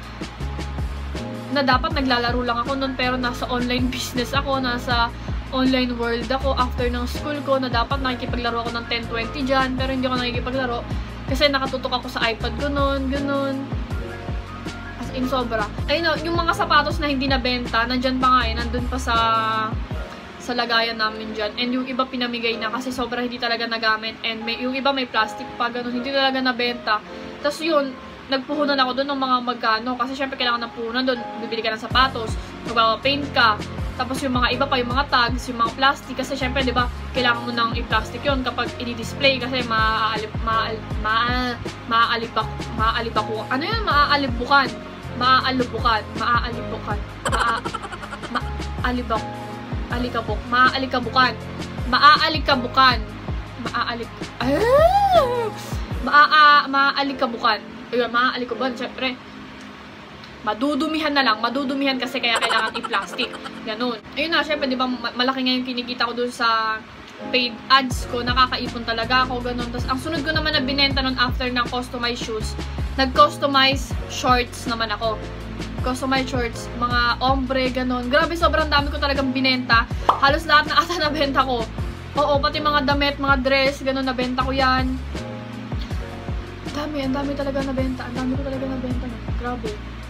na dapat naglalaro lang ako nun, pero nasa online business ako, nasa online world ako, after ng school ko, na dapat nakikipaglaro ako ng ten twenty dyan, pero hindi ako nakikipaglaro, kasi nakatutok ako sa iPad ko nun, ganun. In sobra. Ayun o, yung mga sapatos na hindi nabenta, nandyan pa nga eh, nandun pa sa sa lagayan namin dyan. And yung iba pinamigay na kasi sobra hindi talaga nagamit. And may, yung iba may plastic pa, ganun, hindi talaga nabenta. Tapos yun, nagpuhunan ako dun ng mga magkano. Kasi syempre kailangan ng puhunan dun. Bibili ka ng sapatos, magpapapaint ka. Tapos yung mga iba pa, yung mga tags, yung mga plastic. Kasi syempre, di ba, kailangan mo nang i-plastic yun kapag i-display. Kasi maaalip, maal, maal, maaalibak, maaalibako. Ano yun? Maaalibukan. Maaalbukan, maaalibukan, maa, maalibak, alikabok, maaalikabukan, maaalikabukan, maaalib, ah, maa, maaalikabukan, ayun, maaalikabukan, syempre, madudumihan na lang, madudumihan kasi kaya kailangan i-plastic, ganun. Ayun na, syempre, di ba, malaki nga yung kinikita ko dun sa paid ads ko, nakakaipon talaga ako, ganun. Tapos, ang sunod ko naman na binenta nun after ng customized shoes, nag-customize shorts naman ako. Customized shorts, mga ombre, ganun. Grabe, sobrang dami ko talagang binenta. Halos lahat na ata nabenta ko. Oo, pati mga damit, mga dress, ganun, nabenta ko yan. Dami, ang dami talaga nabenta. Ang dami ko talaga nabenta. Grabe.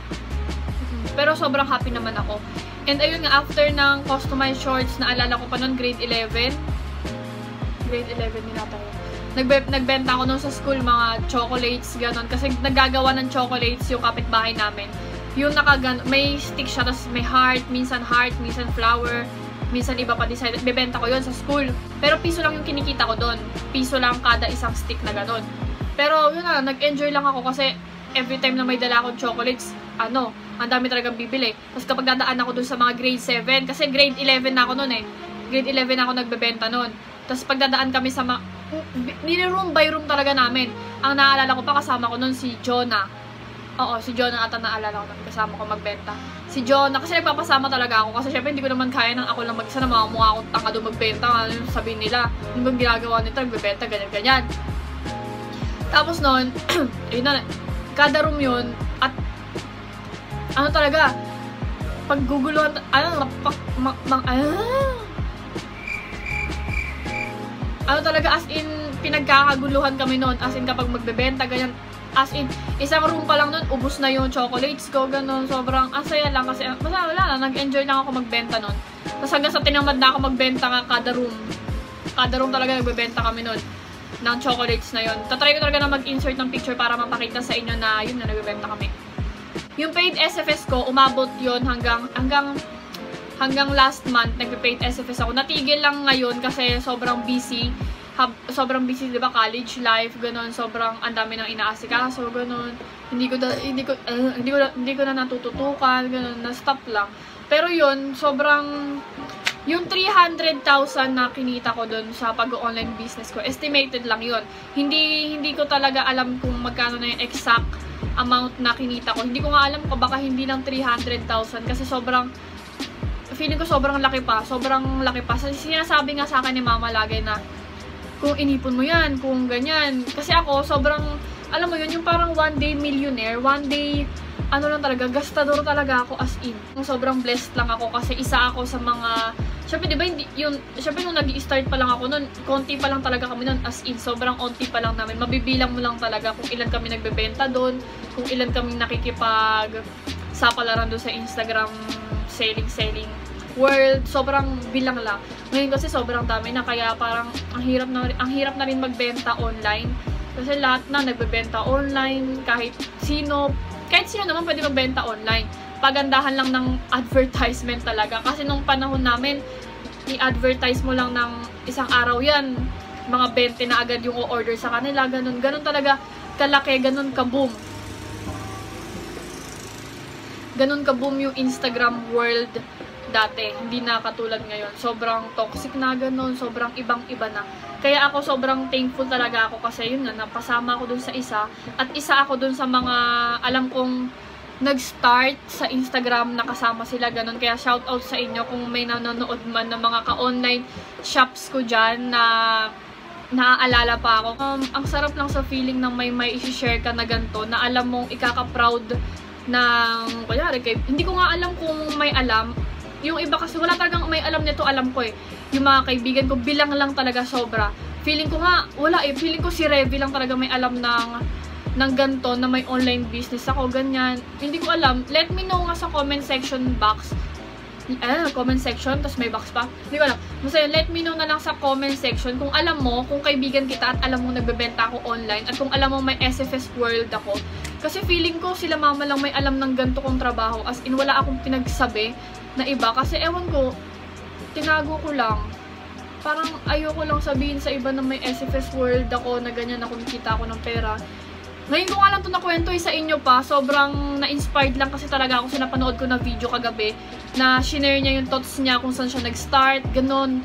Pero sobrang happy naman ako. And ayun nga, after ng customized shorts, naalala ko pa nun, grade eleven. Grade eleven din natin. Nagbe nagbenta ako nun sa school, mga chocolates, gano'n. Kasi naggagawa ng chocolates yung kapitbahay namin. Yung nakagan may stick siya, tapos may heart, minsan heart, minsan flower, minsan iba pa design. Bebenta ko yun sa school. Pero piso lang yung kinikita ko doon. Piso lang kada isang stick na gano'n. Pero yun na, nag-enjoy lang ako kasi every time na may dala akong chocolates, ano, ang dami talagang bibili. Tapos kapag dadaan ako dun sa mga grade seven, kasi grade eleven na ako nun eh. Grade eleven na ako nagbebenta nun. Tapos pagdadaan kami sa mga, nili-room by room talaga namin. Ang naalala ko pa, kasama ko nun si Jonah. Oo, si Jonah ata naalala ko nun, kasama ko magbenta. Si Jonah, kasi nagpapasama talaga ako. Kasi syempre hindi ko naman kaya ng ako lang mag-isa na mga mukha akong tanga doon magbenta. Ano yung sabihin nila, ano bang ginagawa nito, nagbebenta, ganyan-ganyan. Tapos nun, ayun na, kada room yun, at ano talaga, pagguguluhan, ano, pak, ma, ma, ah, ano talaga, as in, pinagkakaguluhan kami noon, as in, kapag magbebenta, ganyan, as in, isang room pa lang noon, ubos na yung chocolates ko, ganun, sobrang, asaya lang, kasi, basta wala lang, nag-enjoy lang ako magbenta noon. Tapos hanggang sa tinamad na ako magbenta nga kada room, kada room talaga nagbebenta kami noon, ng chocolates na yun. Tatry ko talaga na mag-insert ng picture para mapakita sa inyo na yun na nagbebenta kami. Yung paid S F S ko, umabot yun hanggang, hanggang, hanggang last month, nagpe-paid S F S ako. Natigil lang ngayon kasi sobrang busy. hab, sobrang busy, di ba, college life, ganun, sobrang ang dami nang inaasikaso, ganun, hindi ko, da, hindi ko, uh, hindi ko, hindi ko na natututukan, ganun, na-stop lang. Pero yun, sobrang, yung three hundred thousand na kinita ko dun sa pag-online business ko, estimated lang yun. Hindi, hindi ko talaga alam kung magkano na yung exact amount na kinita ko. Hindi ko nga alam kung baka hindi lang three hundred thousand kasi sobrang, feeling ko sobrang laki pa. Sobrang laki pa. Sinasabi nga sa akin ni mama lagi na, kung inipon mo yan, kung ganyan. Kasi ako, sobrang, alam mo yun, yung parang one day millionaire, one day, ano lang talaga, gastador talaga ako as in. Sobrang blessed lang ako kasi isa ako sa mga, syempre diba, hindi, yun, syempre nung nag-i-start pa lang ako nun, konti pa lang talaga kami nun as in, sobrang onti pa lang namin. Mabibilang mo lang talaga kung ilan kami nagbebenta doon, kung ilan kami nakikipag sa palaran doon sa Instagram selling-selling world, sobrang bilang lang. Ngayon kasi sobrang dami na, kaya parang ang hirap na, ang hirap na rin magbenta online. Kasi lahat na nagbebenta online, kahit sino, kahit sino naman pwede magbenta online. Pagandahan lang ng advertisement talaga. Kasi nung panahon namin, i-advertise mo lang ng isang araw yan, mga twenty na agad yung o-order sa kanila. Ganun, ganun talaga kalaki, ganun ka-boom. Ganun ka-boom yung Instagram world dati. Hindi na katulad ngayon. Sobrang toxic na ganun, sobrang ibang-iba na. Kaya ako sobrang thankful talaga ako kasi yun nga, napasama ako dun sa isa. At isa ako dun sa mga alam kong nag-start sa Instagram, nakasama sila, ganun. Kaya shoutout sa inyo kung may nanonood man ng mga ka-online shops ko dyan na naaalala pa ako. Um, ang sarap lang sa feeling na may may isi-share ka na ganito, na alam mong ikaka-proud ng, kunyari, kay, hindi ko nga alam kung may alam. Yung iba kasi wala talagang may alam nito, alam ko eh. Yung mga kaibigan ko, bilang lang talaga sobra. Feeling ko nga, wala eh. Feeling ko si Revy lang talaga may alam ng, ng ganito, na may online business ako, ganyan. Hindi ko alam. Let me know nga sa comment section box. Eh, comment section, tapos may box pa. Hindi ko alam. Masaya, let me know na lang sa comment section kung alam mo, kung kaibigan kita at alam mo nagbebenta ako online, at kung alam mo may S F S World ako. Kasi feeling ko sila mama lang may alam ng ganito kong trabaho. As in, wala akong pinagsabi na iba. Kasi ewan ko, tinago ko lang. Parang ayoko lang sabihin sa iba na may S F S World ako, na ganyan na kumikita ako ng pera. Ngayon ko nga lang ito nakwento eh, sa inyo pa. Sobrang na-inspired lang kasi talaga ako sa napanood ko na video kagabi. Na shinare niya yung thoughts niya kung saan siya nag-start. Ganon.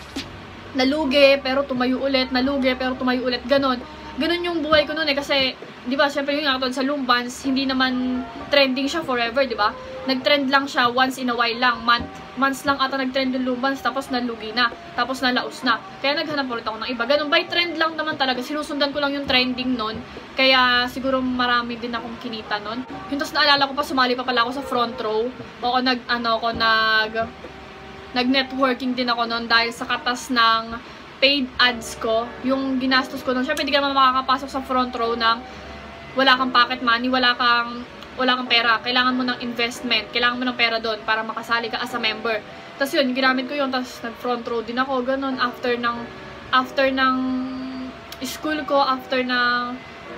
Nalugi pero tumayo ulit. Nalugi pero tumayo ulit. Ganon. Ganon yung buhay ko noon eh. Kasi, di ba, syempre yung nga sa Lumbans, hindi naman trending siya forever, di ba? Nag-trend lang siya once in a while lang. Month, months lang ata nag-trend yung Lumbans, tapos nalugi na. Tapos nalaos na. Kaya naghanap ulit ako ng iba. Ganon, by trend lang naman talaga. Sinusundan ko lang yung trending nun. Kaya siguro marami din akong kinita nun. Yung tapos naalala ko pa, sumali pa pala ako sa front row. Oo, nag, ano ako, nag, nag-networking din ako nun dahil sa katas ng paid ads ko, yung ginastos ko nun. Siyempre, hindi ka naman makakapasok sa front row ng wala kang pocket money, wala kang, wala kang pera. Kailangan mo ng investment. Kailangan mo ng pera doon para makasali ka as a member. Tapos yun, ginamit ko yun. Tapos nag-front row din ako. Ganun, after ng, after ng school ko, after ng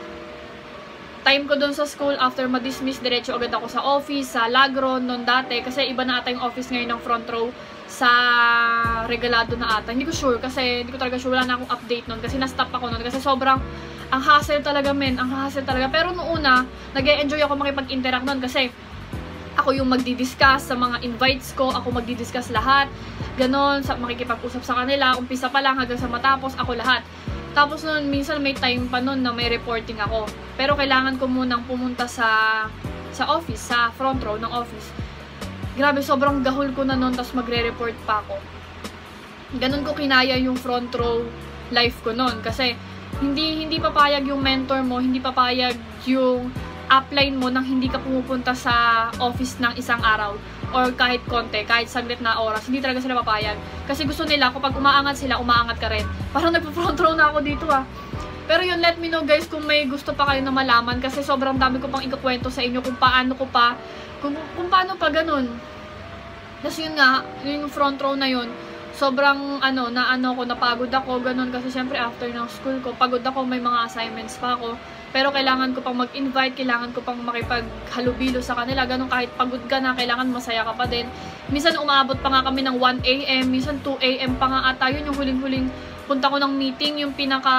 time ko doon sa school, after ma-dismiss, diretso agad ako sa office, sa Lagron, noon dati. Kasi iba na ata yung office ngayon ng front row sa Regalado na ata. Hindi ko sure kasi hindi ko talaga sure. Wala na akong update nun kasi na-stop ako nun kasi sobrang ang hassle talaga men. Ang hassle talaga. Pero noong una, nag-e-enjoy ako makipag-interact nun kasi ako yung magdi-discuss sa mga invites ko. Ako magdi-discuss lahat. Ganon. Sa, makikipag-usap sa kanila. Umpisa pa lang hanggang sa matapos. Ako lahat. Tapos nun, minsan may time pa nun na may reporting ako. Pero kailangan ko munang pumunta sa sa office, sa front row ng office. Grabe, sobrang gahol ko na nun, tapos magre-report pa ako. Ganun ko kinaya yung front row life ko nun. Kasi, hindi hindi papayag yung mentor mo, hindi papayag yung upline mo nang hindi ka pumupunta sa office ng isang araw. Or kahit konti, kahit saglit na oras. Hindi talaga sila papayag. Kasi gusto nila, kapag umaangat sila, umaangat ka rin. Parang nagpo-front row na ako dito ah. Pero yun, let me know guys kung may gusto pa kayo na malaman. Kasi sobrang dami ko pang ikukwento sa inyo kung paano ko pa Kung, kung paano pa ganun. Tapos yun nga, yung front row na yun, sobrang ano, na ano ko, napagod ako, ganun. Kasi syempre after ng school ko, pagod ako, may mga assignments pa ako. Pero kailangan ko pang mag-invite, kailangan ko pang makipaghalubilo sa kanila. Ganun, kahit pagod ka na, kailangan masaya ka pa din. Minsan umaabot pa nga kami ng one A M, minsan two A M pa nga ata. Yun yung huling-huling punta ko ng meeting, yung pinaka,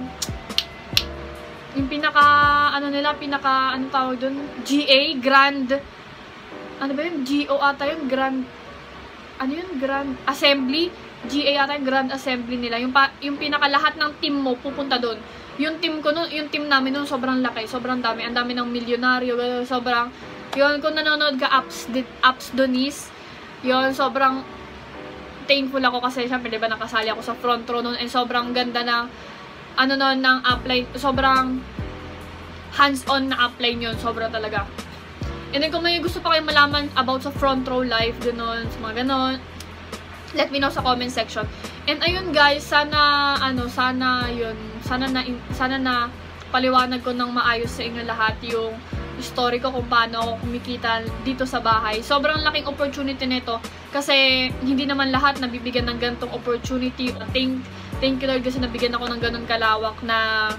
yung pinaka, ano nila, pinaka, ano tawag dun? G A, Grand, ano ba yun? G O ata yun, Grand, ano yun? Grand Assembly, G A ata yung Grand Assembly nila. Yung, pa, yung pinaka lahat ng team mo pupunta dun. Yung team ko nun, yung team namin nun, sobrang laki, sobrang dami. Ang dami ng milyonaryo, sobrang, yun, kung nanonood ka, apps, apps Donis, yun, sobrang thankful ako kasi syempre, diba, nakasali ako sa front row nun, and sobrang ganda ng, ano nun, ng upline, sobrang hands-on na upline yun, sobrang talaga. And then, kung may gusto pa kayong malaman about sa front row life, ganun, sa mga ganun, let me know sa comment section. And ayun guys, sana, ano, sana yun, sana na, sana na paliwanag ko ng maayos sa inyo lahat yung story ko kung paano ako kumikita dito sa bahay. Sobrang laking opportunity nito kasi hindi naman lahat nabibigyan ng ganitong opportunity. Thank, thank you Lord kasi nabigyan ako ng ganun kalawak na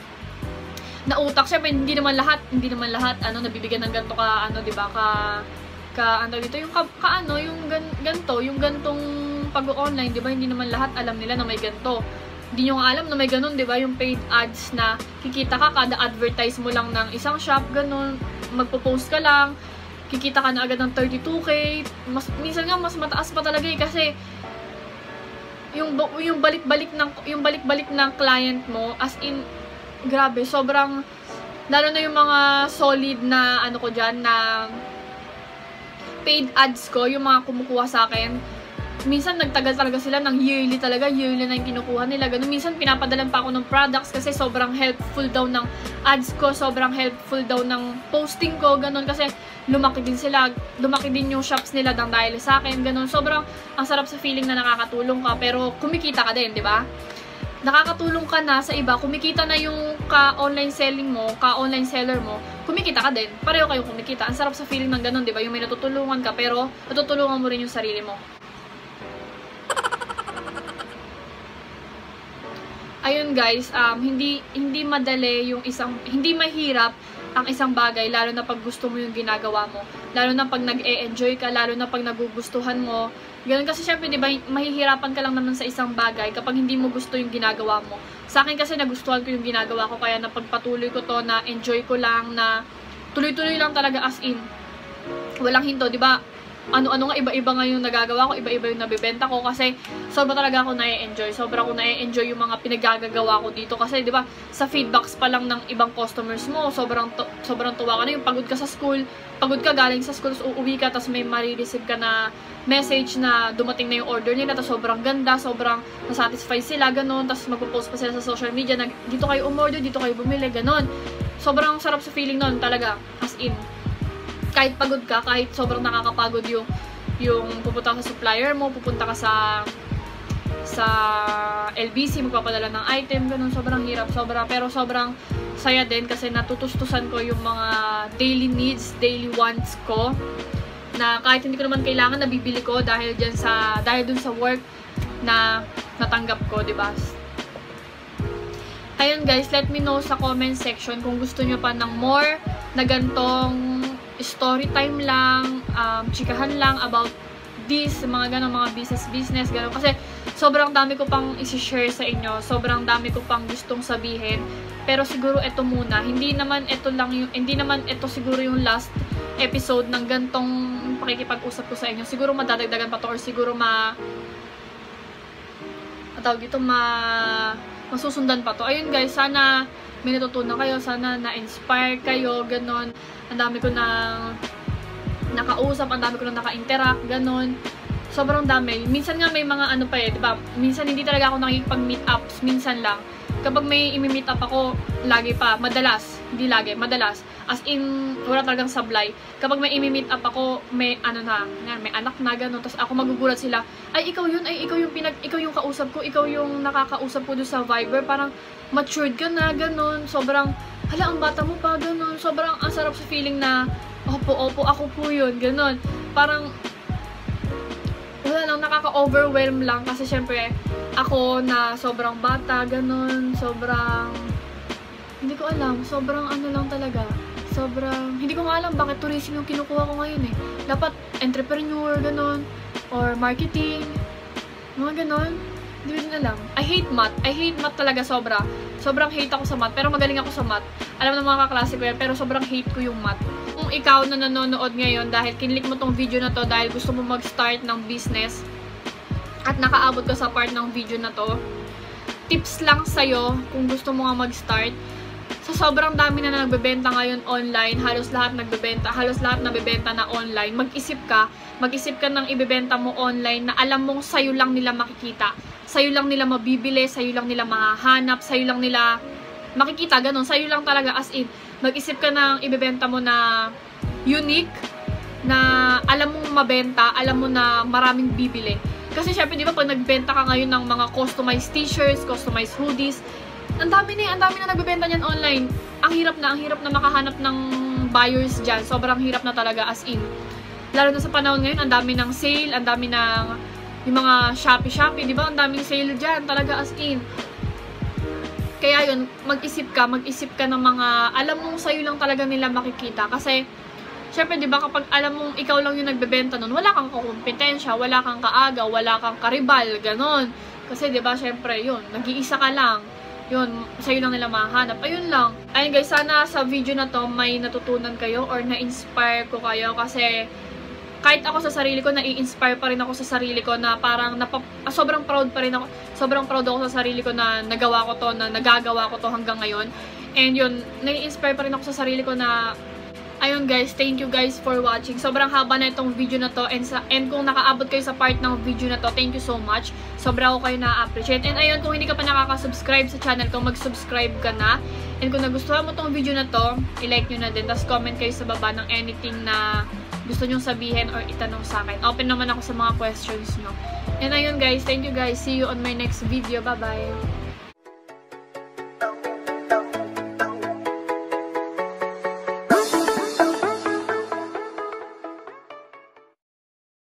na utak. Siyempre, hindi naman lahat, hindi naman lahat ano nabibigyan ng ganito ka ano, 'di ba? Ka ka ano dito yung ka, ka ano yung gan, ganto, yung gantong pag-online, 'di ba? Hindi naman lahat alam nila na may ganto. Hindi nyo alam na may ganun, di ba? Yung paid ads na kikita ka kada advertise mo lang ng isang shop, ganun. Magpo-post ka lang, kikita ka na agad ng thirty-two K. Mas, minsan nga, mas mataas pa talaga eh, kasi yung, yung balik-balik ng, yung balik-balik ng client mo, as in, grabe, sobrang, lalo na yung mga solid na, ano ko dyan, na paid ads ko, yung mga kumukuha sa akin, minsan nagtagal talaga sila ng yearly talaga, yearly na yung kinukuha nila. Ganun, minsan pinapadalan pa ako ng products kasi sobrang helpful daw ng ads ko, sobrang helpful daw ng posting ko, ganun, kasi lumaki din sila, lumaki din yung shops nila dang dahil sa akin, ganun. Sobrang ang sarap sa feeling na nakakatulong ka, pero kumikita ka din, di ba? Nakakatulong ka na sa iba, kumikita na yung ka-online selling mo, ka-online seller mo, kumikita ka din. Pareho kayong kumikita. Ang sarap sa feeling ng ganun, di ba? Yung may natutulungan ka, pero natutulungan mo rin yung sarili mo. Ayun guys, um, hindi hindi madali yung isang, hindi mahirap ang isang bagay, lalo na pag gusto mo yung ginagawa mo. Lalo na pag nag-e-enjoy ka, lalo na pag nagugustuhan mo. Ganun kasi syempre, di ba, mahihirapan ka lang naman sa isang bagay kapag hindi mo gusto yung ginagawa mo. Sa akin kasi nagustuhan ko yung ginagawa ko, kaya napagpatuloy ko to, na enjoy ko lang, na tuloy-tuloy lang talaga as in. Walang hinto, di ba? Ano-ano nga, iba-iba nga yung nagagawa ko, iba-iba yung nabibenta ko kasi sobra talaga ako na-enjoy. Sobra ako na-enjoy yung mga pinagagagawa ko dito kasi 'di ba, sa feedbacks pa lang ng ibang customers mo, sobrang sobrang tuwa ka na. Yung pagod ka sa school, pagod ka galing sa school, so uuwi ka tapos may ma-receive ka na message na dumating na yung order nila, tapos sobrang ganda, sobrang na-satisfy sila, ganun, tapos magpo-post pa sila sa social media na dito kayo umorder, dito kayo bumili, ganun. Sobrang sarap sa feeling nun talaga, as in. Kahit pagod ka, kahit sobrang nakakapagod yung yung pupunta ka sa supplier mo, pupunta ka sa sa L B C, magpapadala ng item, ganun, sobrang hirap, sobrang, pero sobrang saya din kasi natutustusan ko yung mga daily needs, daily wants ko, na kahit hindi ko naman kailangan, nabibili ko dahil dyan sa, dahil dun sa work na natanggap ko, diba? Ayun guys, let me know sa comment section kung gusto nyo pa ng more na gantong story time lang, um, chikahan lang about this, mga ganong mga business-business, ganon. Kasi sobrang dami ko pang isi-share sa inyo, sobrang dami ko pang gustong sabihin. Pero siguro ito muna, hindi naman ito lang yung, hindi naman ito siguro yung last episode ng gantong pakikipag-usap ko sa inyo. Siguro madadagdagan pa to, or siguro ma tawag dito, ma masusundan pa to. Ayun guys, sana may natutunan kayo, sana na-inspire kayo, ganon. Ang dami ko nang nakausap, ang dami ko nang naka-interact, ganon. Sobrang dami. Minsan nga may mga ano pa eh, diba? Minsan hindi talaga ako nakikipag-meet ups, minsan lang. Kapag may imi-meet up ako, lagi pa, madalas, hindi lagi, madalas. As in, wala talagang sablay. Kapag may imi-meet up ako, may ano na, may anak na, gano'n. Tapos ako magugulat sila, ay ikaw yun, ay ikaw yung pinag, ikaw yung kausap ko, ikaw yung nakakausap ko doon sa Viber. Parang matured ka na, gano'n. Sobrang, hala, ang bata mo pa, gano'n. Sobrang ang sarap sa feeling na, opo, opo, ako po yun, gano'n. Parang, wala lang, nakaka-overwhelm lang. Kasi syempre, ako na sobrang bata, gano'n. Sobrang, hindi ko alam, sobrang ano lang talaga. Sobrang, hindi ko nga alam bakit tourism yung kinukuha ko ngayon eh. Dapat entrepreneur, ganon, or marketing, mga ganon. Hindi ko din alam. I hate math. I hate math talaga sobra. Sobrang hate ako sa math. Pero magaling ako sa math. Alam ng mga kaklase ko yan. Pero sobrang hate ko yung math. Kung ikaw na nanonood ngayon dahil kinlik mo tong video na to dahil gusto mo mag-start ng business at nakaabot ka sa part ng video na to, tips lang sa'yo kung gusto mo nga mag-start. Sa sobrang dami na nagbebenta ngayon online, halos lahat nagbebenta, halos lahat nabebenta na online, mag-isip ka, mag-isip ka ng ibebenta mo online na alam mong sa'yo lang nila makikita. Sa'yo lang nila mabibili, sa'yo lang nila mahahanap, sa'yo lang nila makikita, ganun. Sa'yo lang talaga, as in, mag-isip ka ng ibebenta mo na unique, na alam mong mabenta, alam mo na maraming bibili. Kasi syempre, di ba, pag nagbenta ka ngayon ng mga customized t-shirts, customized hoodies, ang dami na, ang dami na nagbebenta niyan online. Ang hirap na, ang hirap na makahanap ng buyers dyan. Sobrang hirap na talaga, as in. Lalo na sa panahon ngayon, ang dami ng sale, ang dami ng yung mga Shopee-Shopee, di ba? Ang daming sale dyan, talaga, as in. Kaya yun, mag-isip ka, mag-isip ka ng mga, alam mong sa'yo lang talaga nila makikita. Kasi, syempre, di ba, kapag alam mong ikaw lang yung nagbebenta nun, wala kang kukumpetensya, wala kang kaagaw, wala kang karibal, ganon. Kasi, di ba, syempre, yun, nag-iisa ka lang. Yun, sa'yo lang nila mahanap. Ayun lang. Ayun guys, sana sa video na to may natutunan kayo or na-inspire ko kayo kasi kahit ako sa sarili ko, nai-inspire pa rin ako sa sarili ko na parang napa, ah, sobrang proud pa rin ako. Sobrang proud ako sa sarili ko na nagawa ko to, na nagagawa ko to hanggang ngayon. And yun, nai-inspire pa rin ako sa sarili ko na ayun guys, thank you guys for watching. Sobrang haba na itong video na to and, sa, and kung nakaabot kayo sa part ng video na to, thank you so much. Sobra ako kayo na-appreciate. And ayun, kung hindi ka pa nakaka-subscribe sa channel ko, mag-subscribe ka na. And kung nagustuhan mo tong video na to, i-like nyo na din. Tapos comment kayo sa baba ng anything na gusto nyong sabihin or itanong sa akin. Open naman ako sa mga questions nyo. And ayun guys, thank you guys. See you on my next video. Bye-bye!